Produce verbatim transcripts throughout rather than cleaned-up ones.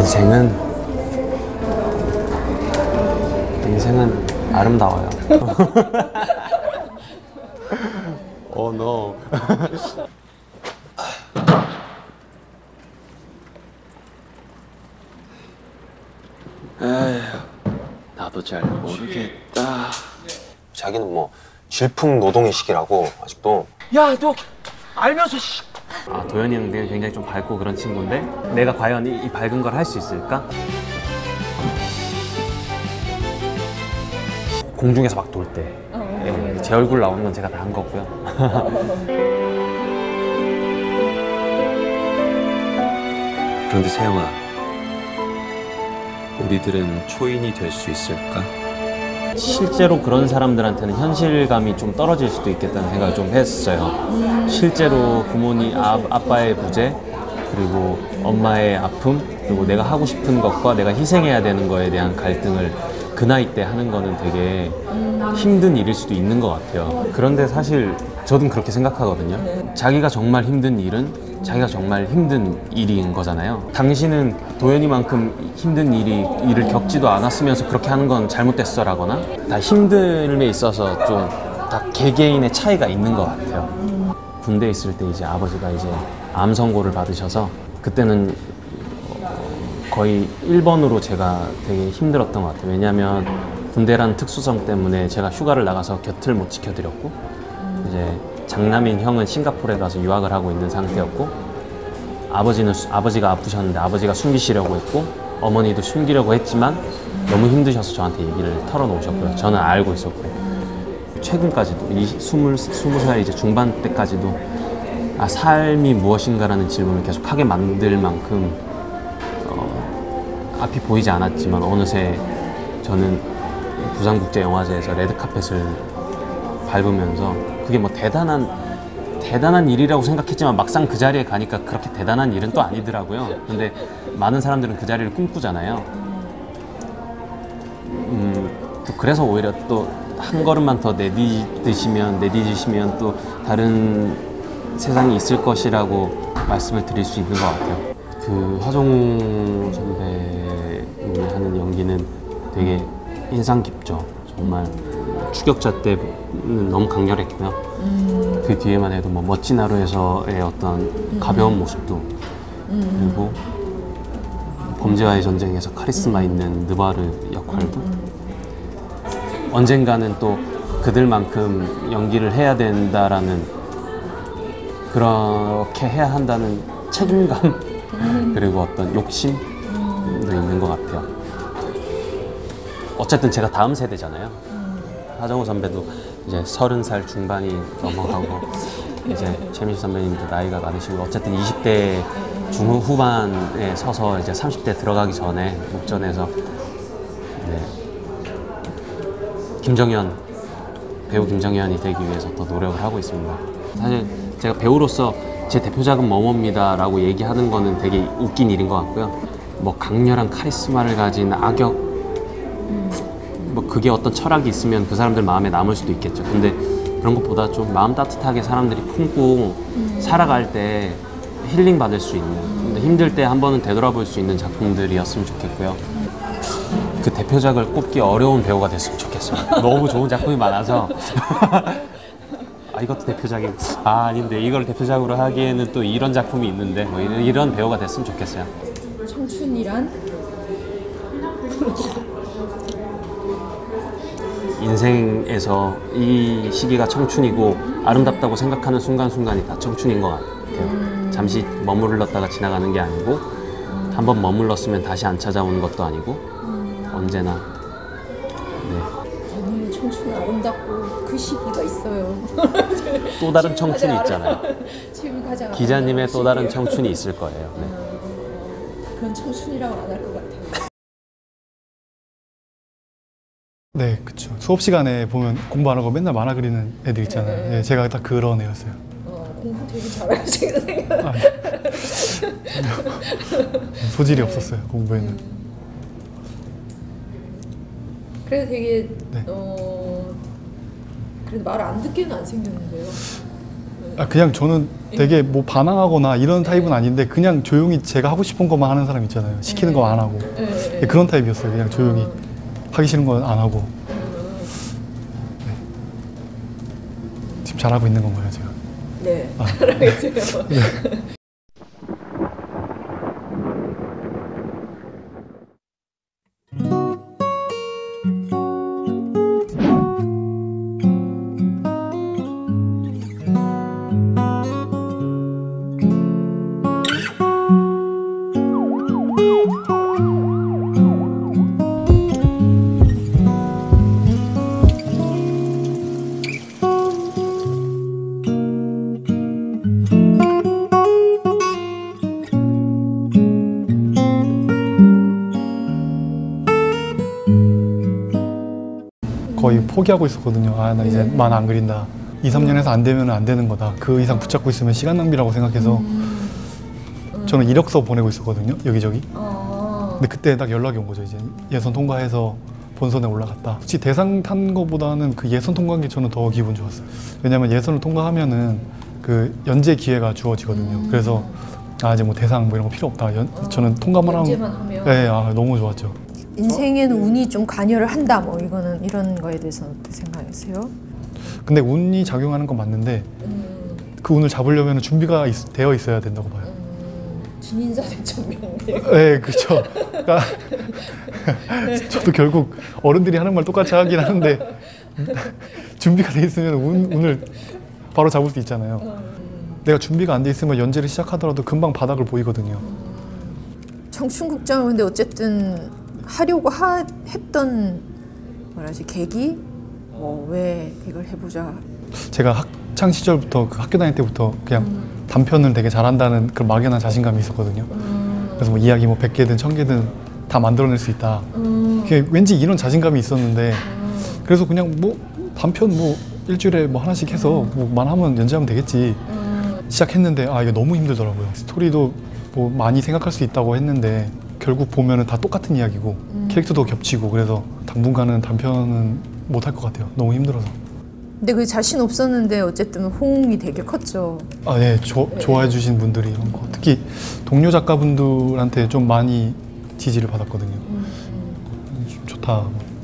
인생은 인생은 아름다워요. 오 노. 에휴, 나도 잘 모르겠다. 자기는 뭐 질풍 노동의 시기라고 아직도. 야, 너 알면서 씨. 아, 도현이는 굉장히 좀 밝고 그런 친구인데 내가 과연 이, 이 밝은 걸 할 수 있을까? 공중에서 막 돌 때 예, 제 얼굴 나오는 건 제가 다 한 거고요. 그런데 세영아, 우리들은 초인이 될 수 있을까? 실제로 그런 사람들한테는 현실감이 좀 떨어질 수도 있겠다는 생각을 좀 했어요. 실제로 부모님, 아, 아빠의 부재, 그리고 엄마의 아픔, 그리고 내가 하고 싶은 것과 내가 희생해야 되는 거에 대한 갈등을 그 나이 때 하는 거는 되게 힘든 일일 수도 있는 것 같아요. 그런데 사실 저도 그렇게 생각하거든요. 자기가 정말 힘든 일은 자기가 정말 힘든 일인 거잖아요. 당신은 도현이만큼 힘든 일이, 일을 겪지도 않았으면서 그렇게 하는 건 잘못됐어 라거나 다 힘듦에 있어서 좀 다 개개인의 차이가 있는 것 같아요. 군대에 있을 때 이제 아버지가 이제 암 선고를 받으셔서 그때는 거의 일 번으로 제가 되게 힘들었던 것 같아요. 왜냐하면 군대라는 특수성 때문에 제가 휴가를 나가서 곁을 못 지켜드렸고 이제 장남인 형은 싱가포르에 가서 유학을 하고 있는 상태였고 아버지는 아버지가 아프셨는데 아버지가 숨기시려고 했고 어머니도 숨기려고 했지만 너무 힘드셔서 저한테 얘기를 털어놓으셨고요. 저는 알고 있었고 최근까지도 이 스물 스무 살 이제 중반 때까지도 아 삶이 무엇인가라는 질문을 계속 하게 만들 만큼 어, 앞이 보이지 않았지만 어느새 저는 부산국제영화제에서 레드카펫을 밟으면서 그게 뭐 대단한 대단한 일이라고 생각했지만 막상 그 자리에 가니까 그렇게 대단한 일은 또 아니더라고요. 근데 많은 사람들은 그 자리를 꿈꾸잖아요. 음, 또 그래서 오히려 또 한 걸음만 더 내디드시면 내디디시면 또 다른 세상이 있을 것이라고 말씀을 드릴 수 있는 것 같아요. 그 화종우 선배님이 하는 연기는 되게 인상 깊죠. 정말 추격자 때는 너무 강렬했고요. 음. 그 뒤에만 해도 뭐 멋진 하루에서의 어떤 음. 가벼운 모습도 음. 그리고 범죄와의 전쟁에서 카리스마 있는 느바르 역할도 음. 언젠가는 또 그들만큼 연기를 해야 된다라는 그렇게 해야 한다는 책임감 음. 그리고 어떤 욕심도 음. 있는 것 같아요. 어쨌든 제가 다음 세대잖아요. 하정우 선배도 이제 서른 살 중반이 넘어가고 이제 최민수 선배님도 나이가 많으시고 어쨌든 이십 대 중후반에 서서 이제 삼십 대 들어가기 전에 목전에서 네. 김정현 배우 김정현이 되기 위해서 더 노력을 하고 있습니다. 사실 제가 배우로서 제 대표작은 뭐뭐입니다 라고 얘기하는 거는 되게 웃긴 일인 것 같고요. 뭐 강렬한 카리스마를 가진 악역 뭐 그게 어떤 철학이 있으면 그 사람들 마음에 남을 수도 있겠죠. 근데 그런 것보다 좀 마음 따뜻하게 사람들이 품고 음. 살아갈 때 힐링 받을 수 있는 근데 힘들 때 한 번은 되돌아볼 수 있는 작품들이었으면 좋겠고요. 그 대표작을 꼽기 어려운 배우가 됐으면 좋겠어요. 너무 좋은 작품이 많아서 아 이것도 대표작이 아 아닌데 이걸 대표작으로 하기에는 또 이런 작품이 있는데 뭐 이런, 이런 배우가 됐으면 좋겠어요. 청춘이란? 인생에서 이 시기가 청춘이고 아름답다고 생각하는 순간순간이 다 청춘인 것 같아요. 음. 잠시 머물렀다가 지나가는 게 아니고 음. 한번 머물렀으면 다시 안 찾아오는 것도 아니고 음. 언제나 네. 언니는 청춘이 아름답고 그 시기가 있어요. 또 다른 청춘이 있잖아요. 지금 가장 기자님의 또 다른 청춘이 있을 거예요. 네. 음. 그건 청춘이라고 안 할 것 같아요. 네, 그쵸. 수업 시간에 보면 공부 안 하고 맨날 만화 그리는 애들 있잖아요. 네, 네, 제가 딱 그런 애였어요. 어, 공부 되게 잘하시는 생각. 아, 소질이 없었어요, 공부에는. 음. 그래서 되게 네. 어 그래도 말 안 듣게는 안 생겼는데요. 네. 아, 그냥 저는 되게 뭐 반항하거나 이런 타입은 아닌데 그냥 조용히 제가 하고 싶은 것만 하는 사람 있잖아요. 시키는 거 안 하고. 네. 그런 타입이었어요. 그냥 조용히 하기 싫은 건 안 하고. 네. 지금 잘하고 있는 건가요, 제가? 네. 아. 잘하고 있어요. 네. 거의 포기하고 있었거든요. 아, 나 이제 만화 안 그린다. 이, 삼 년에서 안 되면 안 되는 거다. 그 이상 붙잡고 있으면 시간 낭비라고 생각해서 저는 이력서 보내고 있었거든요. 여기저기. 근데 그때 딱 연락이 온 거죠. 이제 예선 통과해서 본선에 올라갔다. 혹시 대상 탄 거보다는 그 예선 통과한 게 저는 더 기분 좋았어요. 왜냐면 예선을 통과하면은 그 연재 기회가 주어지거든요. 그래서 아, 이제 뭐 대상 뭐 이런 거 필요 없다. 연, 저는 통과만 하면. 연재만 하면. 네, 아, 너무 좋았죠. 인생에는 운이 좀 관여를 한다 뭐 이거는 이런 거에 대해서 어떻게 생각하세요? 근데 운이 작용하는 건 맞는데 음, 그 운을 잡으려면 준비가 있, 되어 있어야 된다고 봐요. 음, 진인사대천명대. 네, 그렇죠. 그러니까 저도 결국 어른들이 하는 말 똑같이 하긴 하는데 준비가 돼 있으면 운, 운을 바로 잡을 수 있잖아요. 내가 준비가 안 돼 있으면 연재를 시작하더라도 금방 바닥을 보이거든요. 청춘국장은 근데 어쨌든 하려고 하, 했던 뭐라지 계기? 뭐 왜 이걸 해보자. 제가 학창 시절부터 그 학교 다닐 때부터 그냥 단편을 되게 잘한다는 그런 막연한 자신감이 있었거든요. 그래서 뭐 이야기 뭐 백 개든 천 개든 다 만들어낼 수 있다. 그게 왠지 이런 자신감이 있었는데 그래서 그냥 뭐 단편 뭐 일주일에 뭐 하나씩 해서 뭐만 하면 연재하면 되겠지. 시작했는데 아 이게 너무 힘들더라고요. 스토리도 뭐 많이 생각할 수 있다고 했는데 결국 보면은 다 똑같은 이야기고 음. 캐릭터도 겹치고 그래서 당분간은 단편은 못 할 것 같아요. 너무 힘들어서. 근데 그 자신 없었는데 어쨌든 호응이 되게 컸죠. 아, 네, 조, 좋아해 주신 분들이 많고 특히 동료 작가분들한테 좀 많이 지지를 받았거든요. 음. 좀 좋다.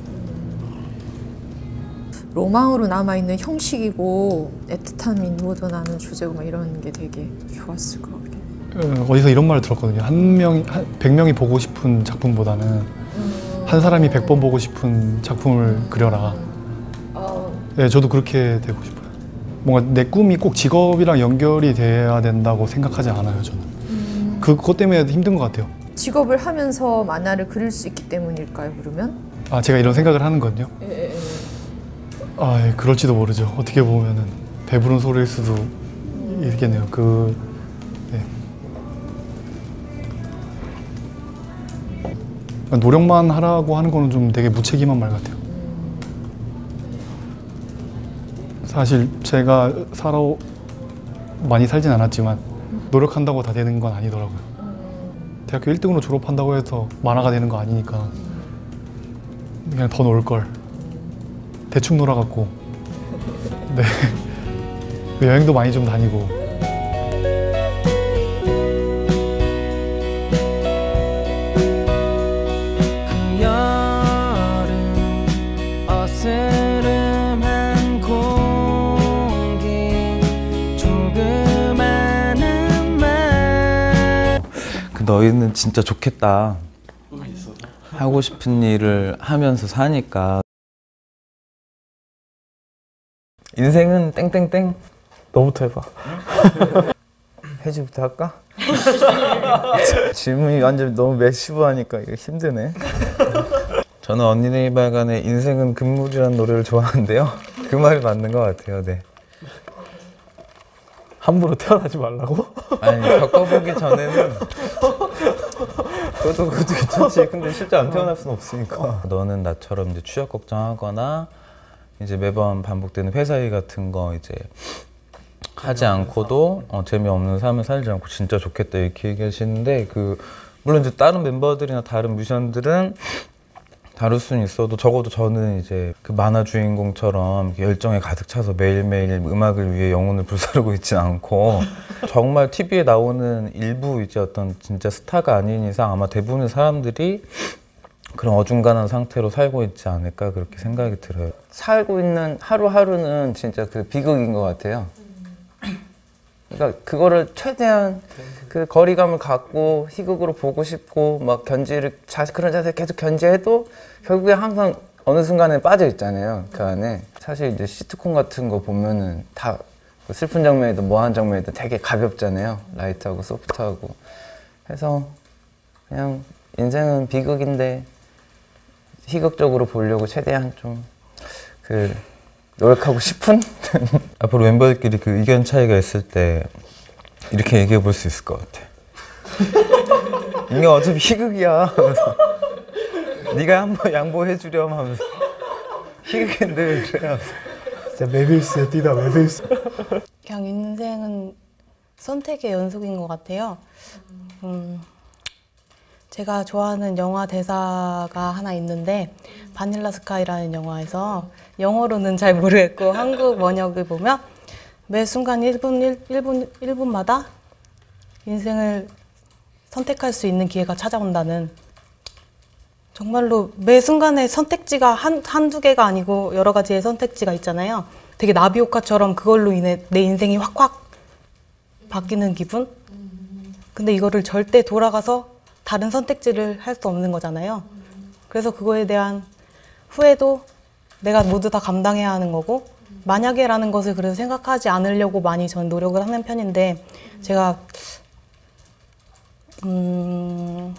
로망으로 남아있는 형식이고 애틋함이 묻어나는 주제고 막 이런 게 되게 좋았을 것 같아요. 어디서 이런 말을 들었거든요. 한 명, 백 명이 보고 싶은 작품보다는 음. 한 사람이 백 번 보고 싶은 작품을 그려라. 어. 네, 저도 그렇게 되고 싶어요. 뭔가 내 꿈이 꼭 직업이랑 연결이 돼야 된다고 생각하지 않아요, 저는. 음. 그것 때문에 힘든 것 같아요. 직업을 하면서 만화를 그릴 수 있기 때문일까요, 그러면? 아, 제가 이런 생각을 하는 건요? 예, 예, 예. 아, 예, 그럴지도 모르죠. 어떻게 보면은 배부른 소리일 수도 음. 있겠네요. 그, 네. 노력만 하라고 하는 거는 좀 되게 무책임한 말 같아요. 사실 제가 살아 많이 살진 않았지만 노력한다고 다 되는 건 아니더라고요. 대학교 일 등으로 졸업한다고 해서 만화가 되는 거 아니니까 그냥 더 놀 걸. 대충 놀아갖고 네 여행도 많이 좀 다니고. 너희는 진짜 좋겠다. 하고 싶은 일을 하면서 사니까. 인생은 땡땡땡. 너부터 해봐. 혜지부터 할까? 질문이 완전 너무 매시브하니까 이거 힘드네. 저는 언니네 발간의 인생은 금물이라는 노래를 좋아하는데요. 그 말이 맞는 것 같아요. 네. 함부로 태어나지 말라고? 아니, 겪어보기 전에는 그것도, 그것도 괜찮지. 근데 실제 안 태어날 수는 없으니까. 너는 나처럼 이제 취업 걱정하거나 이제 매번 반복되는 회사 일 같은 거 이제 하지 않고도 어, 재미없는 삶을 살지 않고 진짜 좋겠다 이렇게 얘기하시는데, 그 물론 이제 다른 멤버들이나 다른 뮤지션들은 다룰 수는 있어도 적어도 저는 이제 그 만화 주인공처럼 열정에 가득 차서 매일매일 음악을 위해 영혼을 불사르고 있진 않고 정말 티비에 나오는 일부 이제 어떤 진짜 스타가 아닌 이상 아마 대부분의 사람들이 그런 어중간한 상태로 살고 있지 않을까 그렇게 생각이 들어요. 살고 있는 하루하루는 진짜 그 비극인 것 같아요. 그러니까 그거를 최대한 그 거리감을 갖고 희극으로 보고 싶고 막 견지를 자, 그런 자세 계속 견지해도 결국에 항상 어느 순간에 빠져 있잖아요. 그 안에 사실 이제 시트콤 같은 거 보면은 다 슬픈 장면이든 뭐하는 장면이든 되게 가볍잖아요. 라이트하고 소프트하고. 그래서 그냥 인생은 비극인데 희극적으로 보려고 최대한 좀 그 노력하고 싶은? 앞으로 멤버들끼리 그 의견 차이가 있을 때 이렇게 얘기해 볼 수 있을 것 같아. 이게 어차피 희극이야 하면서 네가 한번 양보해 주렴 하면서 희극인데 왜 그래? 진짜 메빌스에 뛰다 메빌스. 그냥 인생은 선택의 연속인 것 같아요. 음, 제가 좋아하는 영화 대사가 하나 있는데 바닐라 스카이라는 영화에서 영어로는 잘 모르겠고 한국 번역을 보면 매 순간 일 분, 일 분, 일 분마다 인생을 선택할 수 있는 기회가 찾아온다는, 정말로 매 순간에 선택지가 한, 한두 개가 아니고 여러 가지의 선택지가 있잖아요. 되게 나비 효과처럼 그걸로 인해 내 인생이 확확 바뀌는 기분? 근데 이거를 절대 돌아가서 다른 선택지를 할 수 없는 거잖아요. 그래서 그거에 대한 후회도 내가 모두 다 감당해야 하는 거고, 만약에라는 것을 그래서 생각하지 않으려고 많이 전 노력을 하는 편인데, 제가 음,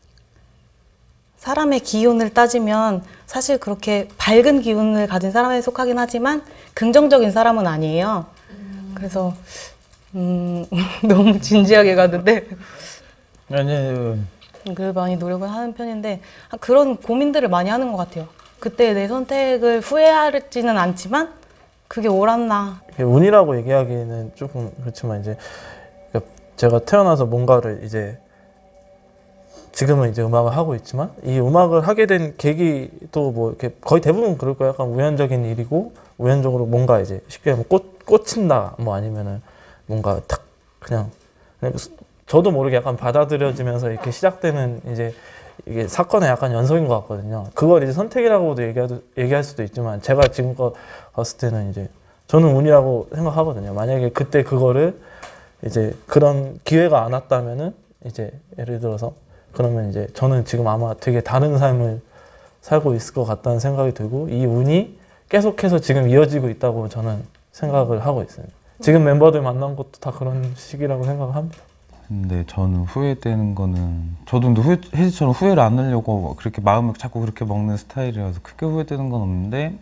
사람의 기운을 따지면 사실 그렇게 밝은 기운을 가진 사람에 속하긴 하지만 긍정적인 사람은 아니에요. 그래서 음, 너무 진지하게 가는데 아니에요. 그 많이 노력을 하는 편인데 그런 고민들을 많이 하는 것 같아요. 그때 내 선택을 후회하지는 않지만 그게 옳았나. 운이라고 얘기하기는 조금 그렇지만 이제 제가 태어나서 뭔가를 이제 지금은 이제 음악을 하고 있지만 이 음악을 하게 된 계기도 뭐 이렇게 거의 대부분 그럴 거예요. 약간 우연적인 일이고 우연적으로 뭔가 이제 쉽게 뭐 꽂, 꽂힌다 뭐 아니면은 뭔가 탁 그냥, 그냥 저도 모르게 약간 받아들여지면서 이렇게 시작되는 이제 이게 사건의 약간 연속인 것 같거든요. 그걸 이제 선택이라고도 얘기하도, 얘기할 수도 있지만 제가 지금껏 봤을 때는 이제 저는 운이라고 생각하거든요. 만약에 그때 그거를 이제 그런 기회가 안 왔다면은 이제 예를 들어서 그러면 이제 저는 지금 아마 되게 다른 삶을 살고 있을 것 같다는 생각이 들고 이 운이 계속해서 지금 이어지고 있다고 저는 생각을 하고 있습니다. 지금 멤버들 만난 것도 다 그런 식이라고 생각을 합니다. 근데 저는 후회되는 거는 저도 근데 후회, 혜지처럼 후회를 안 하려고 그렇게 마음을 자꾸 그렇게 먹는 스타일이라서 크게 후회되는 건 없는데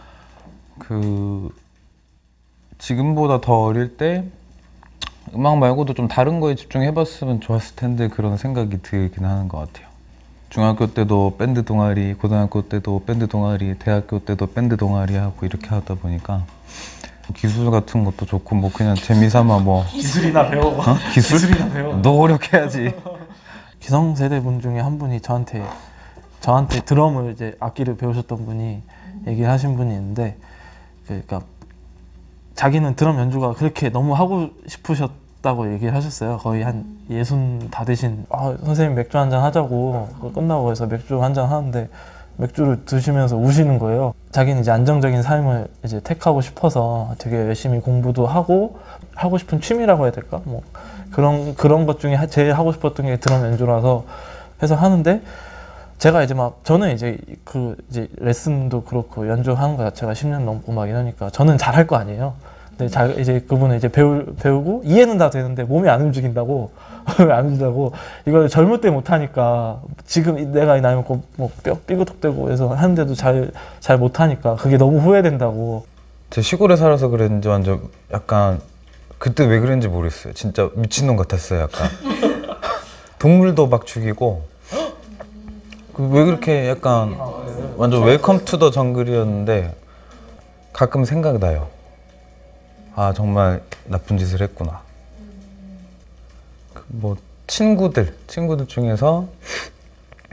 그 지금보다 더 어릴 때 음악 말고도 좀 다른 거에 집중해봤으면 좋았을 텐데 그런 생각이 들긴 하는 것 같아요. 중학교 때도 밴드 동아리, 고등학교 때도 밴드 동아리, 대학교 때도 밴드 동아리 하고 이렇게 하다 보니까 기술 같은 것도 좋고 뭐 그냥 재미삼아 뭐 기술이나 배워. 어? 기술? 기술이나 배워. 노력해야지. 기성세대 분 중에 한 분이 저한테 저한테 드럼을 이제 악기를 배우셨던 분이 얘기를 하신 분이 있는데 그러니까 자기는 드럼 연주가 그렇게 너무 하고 싶으셨다고 얘기를 하셨어요. 거의 한 예순 다 되신 아, 선생님 맥주 한잔 하자고 끝나고 해서 맥주 한잔 하는데 맥주를 드시면서 우시는 거예요. 자기는 이제 안정적인 삶을 이제 택하고 싶어서 되게 열심히 공부도 하고 하고 싶은 취미라고 해야 될까? 뭐 그런 그런 것 중에 제일 하고 싶었던 게 드럼 연주라서 해서 하는데 제가 이제 막 저는 이제 그 이제 레슨도 그렇고 연주하는 거 자체가 십 년 넘고 막 이러니까 저는 잘할 거 아니에요. 근데 잘 이제 그분은 이제 배우 배우고 이해는 다 되는데 몸이 안 움직인다고 안 움직인다고 이걸 젊을 때 못 하니까 지금 내가 이 나이 먹고 뭐 뼈 삐그덕대고 해서 하는데도 잘 잘 못 하니까 그게 너무 후회된다고. 제 시골에 살아서 그랬는지 완전 약간 그때 왜 그랬는지 모르겠어요. 진짜 미친놈 같았어요. 약간 동물도 막 죽이고 그 왜 그렇게 약간 완전 웰컴 투 더 정글이었는데 가끔 생각나요. 아 정말 나쁜 짓을 했구나. 그 뭐 친구들 친구들 중에서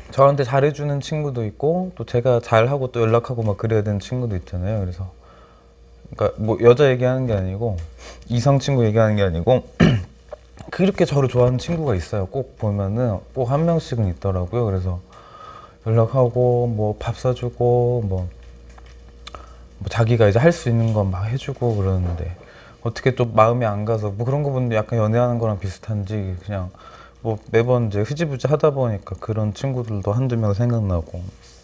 저한테 잘해주는 친구도 있고 또 제가 잘하고 또 연락하고 막 그래야 되는 친구도 있잖아요. 그래서 그러니까 뭐 여자 얘기하는 게 아니고 이성 친구 얘기하는 게 아니고 그렇게 저를 좋아하는 친구가 있어요. 꼭 보면은 꼭 한 명씩은 있더라고요. 그래서 연락하고 뭐 밥 사주고 뭐, 뭐 자기가 이제 할 수 있는 건 막 해주고 그러는데 어떻게 또 마음이 안 가서 뭐 그런 거 보는데 약간 연애하는 거랑 비슷한지 그냥 뭐 매번 이제 흐지부지 하다 보니까 그런 친구들도 한두 명 생각나고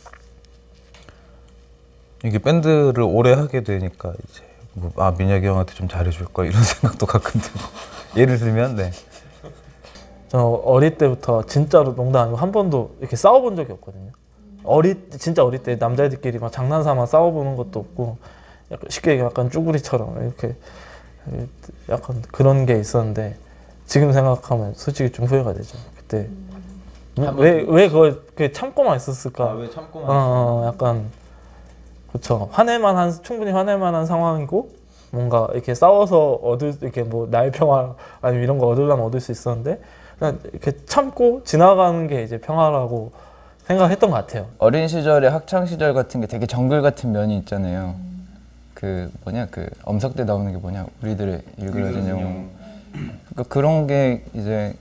이게 밴드를 오래 하게 되니까 이제 뭐 아 민혁이 형한테 좀 잘해줄 걸 이런 생각도 가끔 들고 예를 들면 네. 저 어릴 때부터 진짜로 농담 아니고 한 번도 이렇게 싸워본 적이 없거든요. 어릴 때, 진짜 어릴 때 남자애들끼리 막 장난삼아 싸워보는 것도 없고 약간 쉽게 얘기하면 약간 쭈구리처럼 이렇게 약간 그런 게 있었는데 지금 생각하면 솔직히 좀 후회가 되죠. 그때 왜 왜 그걸 그 참고만 있었을까? 아, 왜 참고만? 어, 어 약간 그렇죠. 화낼만한 충분히 화낼만한 상황이고 뭔가 이렇게 싸워서 얻을 이렇게 뭐 나의 평화 아니면 이런 거 얻으려면 얻을 수 있었는데 그냥 이렇게 참고 지나가는 게 이제 평화라고 생각했던 것 같아요. 어린 시절에 학창 시절 같은 게 되게 정글 같은 면이 있잖아요. 그 뭐냐 그 엄석 때 나오는 게 뭐냐 우리들의 일그러진 영웅. 그러니까 그런 게 이제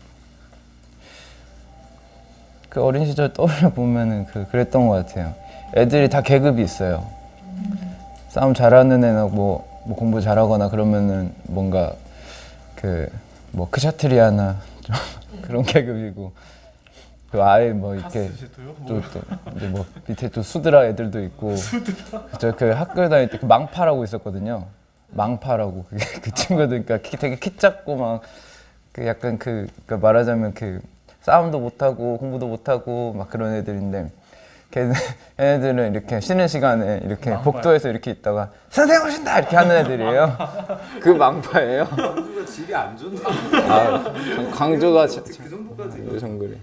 그 어린 시절 떠올려 보면은 그 그랬던 것 같아요. 애들이 다 계급이 있어요. 싸움 잘하는 애나 뭐, 뭐 공부 잘하거나 그러면은 뭔가 그 뭐 크샤트리아나 좀 그런 계급이고 그 아예 뭐 이렇게 또, 또 이제 뭐 밑에 또 수드라 애들도 있고 저 그 학교 다닐 때 그 망파라고 있었거든요. 망파라고 그게 그 친구들 그러니까 키, 되게 키 작고 막 그 약간 그 그러니까 말하자면 그 싸움도 못하고 공부도 못하고 막 그런 애들인데 걔네, 걔네들은 이렇게 쉬는 시간에 이렇게 망파야. 복도에서 이렇게 있다가 선생님 오신다 이렇게 하는 애들이에요. 그 망파예요. 광주가 질이 안 좋네. 아, 광주가 그 정도까지 정글이.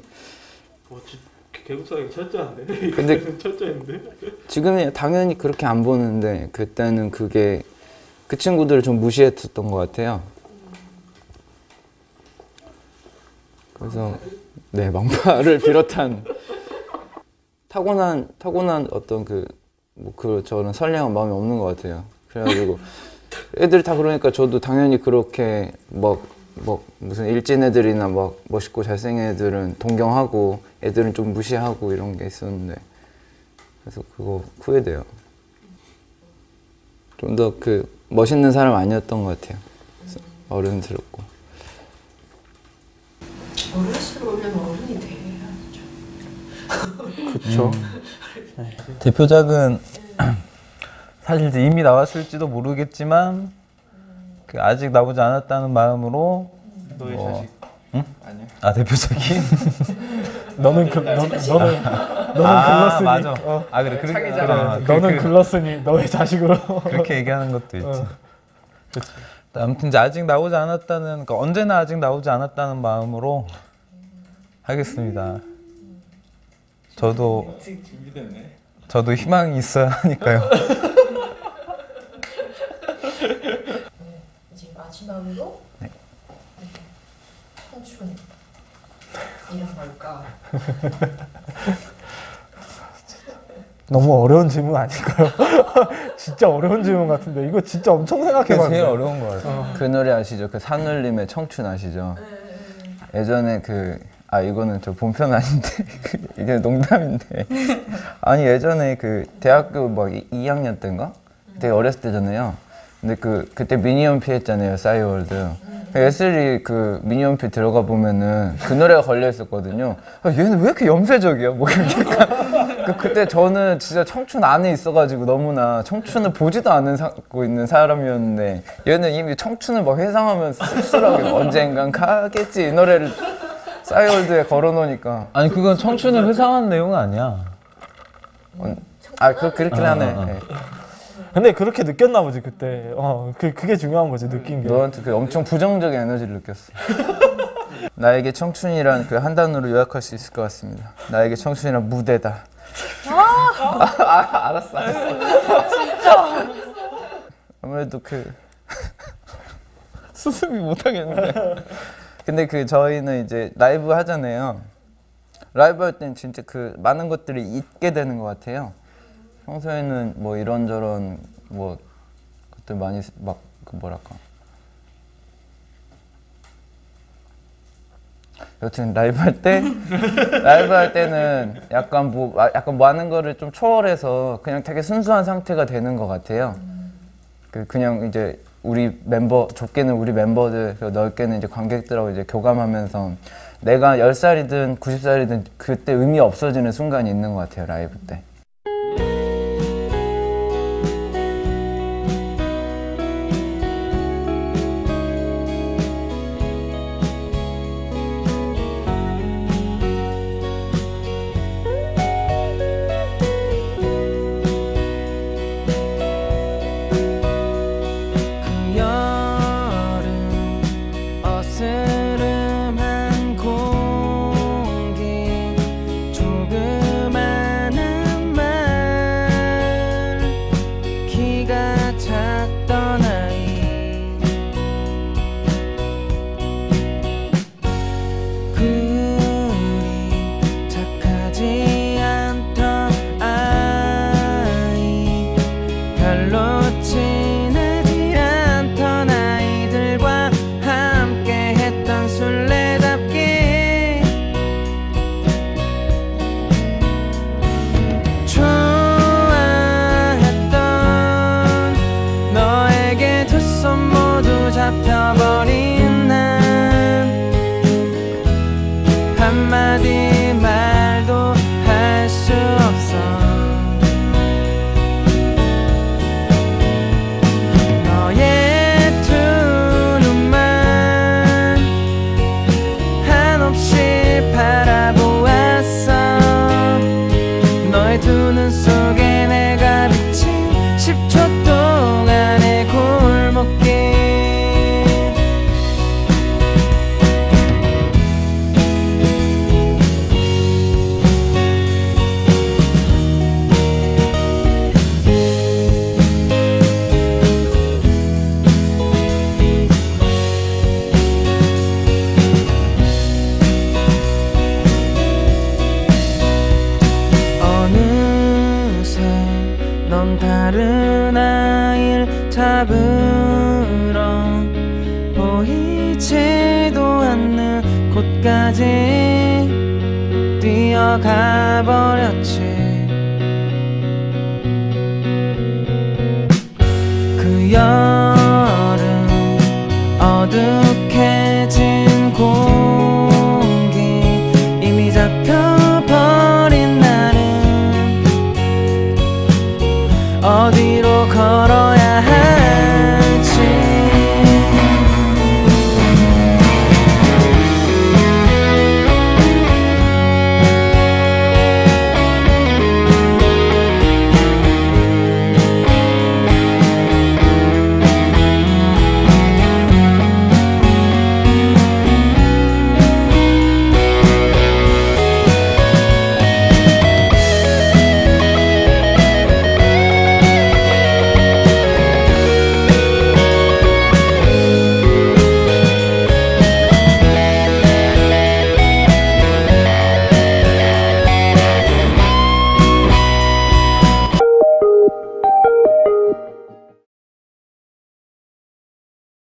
개국사가 철저한데. 근데 철저한데. 지금은 당연히 그렇게 안 보는데 그때는 그게 그 친구들을 좀 무시했었던 것 같아요. 그래서 네 망파를 비롯한 타고난 타고난 어떤 그 뭐 그 저는 선량한 마음이 없는 것 같아요. 그래가지고 애들이 다 그러니까 저도 당연히 그렇게 막 뭐 무슨 일진 애들이나 막 멋있고 잘생긴 애들은 동경하고 애들은 좀 무시하고 이런 게 있었는데 그래서 그거 후회돼요. 좀 더 그 멋있는 사람 아니었던 것 같아요. 어른스럽고. 어른스러우면 어른이 돼야죠. 그렇죠. 음. 대표작은 사실 이제 이미 나왔을지도 모르겠지만 그 아직 나오지 않았다는 마음으로 너의 뭐, 자식. 응? 아니요. 아 대표작이? 너는 그 너, 너는 너는 아, 글렀으니. 맞아. 어. 아 그래 그래. 그래. 어, 그, 너는 그, 글렀으니 너의 자식으로. 그렇게 얘기하는 것도 있지. 어. 아무튼 이제 아직 나오지 않았다는 그러니까 언제나 아직 나오지 않았다는 마음으로 하겠습니다. 저도 저도 희망이 있어야 하니까요. 이제 마지막으로 네. 청춘 이란 걸까? 너무 어려운 질문 아닐까요? 진짜 어려운 질문 같은데 이거 진짜 엄청 생각해봤는데. 제일 어려운 거 같아요. 그 노래 아시죠? 그 산울림의 청춘 아시죠? 예전에 그 아 이거는 저 본편 아닌데 이게 농담인데 아니 예전에 그 대학교 뭐 이 학년 때인가? 되게 어렸을 때잖아요. 근데 그 그때 미니홈피 했잖아요. 싸이월드. 에슬이 그 미니홈피 들어가 보면은 그 노래가 걸려 있었거든요. 아, 얘는 왜 이렇게 염세적이야? 뭐 약간 그, 그때 저는 진짜 청춘 안에 있어가지고 너무나 청춘을 보지도 않고 있는 사람이었는데 얘는 이미 청춘을 막 회상하면서 씁쓸하게 언젠간 가겠지 이 노래를 싸이월드에 걸어놓으니까 아니 그건 청춘을 회상한 내용은 아니야. 어, 아 그, 그렇긴 아, 하네. 아, 아. 네. 근데 그렇게 느꼈나 보지 그때. 어, 그 그게 중요한 거지 느낀 게. 너한테 그 엄청 부정적인 에너지를 느꼈어. 나에게 청춘이란 그 한 단어로 요약할 수 있을 것 같습니다. 나에게 청춘이란 무대다. 아, 아 알았어, 알았어. 진짜. 아무래도 그 수습이 못하겠는데. 근데 그 저희는 이제 라이브 하잖아요. 라이브 할 땐 진짜 그 많은 것들이 잊게 되는 것 같아요. 평소에는 뭐 이런저런 뭐 것들 많이 막 그 뭐랄까. 여튼 라이브 할 때 라이브 할 때는 약간 뭐 약간 많은 거를 좀 초월해서 그냥 되게 순수한 상태가 되는 것 같아요. 그 그냥 이제 우리 멤버 좁게는 우리 멤버들 그리고 넓게는 이제 관객들하고 이제 교감하면서 내가 열 살이든 구십 살이든 그때 의미 없어지는 순간이 있는 것 같아요, 라이브 때. 잡혀버린 난 한마디 말도 할 수 없어. 너의 두 눈만 한없이 바라보았어. 너의 두 눈 속에 내가 비친 십 초 동안의 골목길. 넌 다른 아이를 잡으러 보이지도 않는 곳까지 뛰어가 버렸지.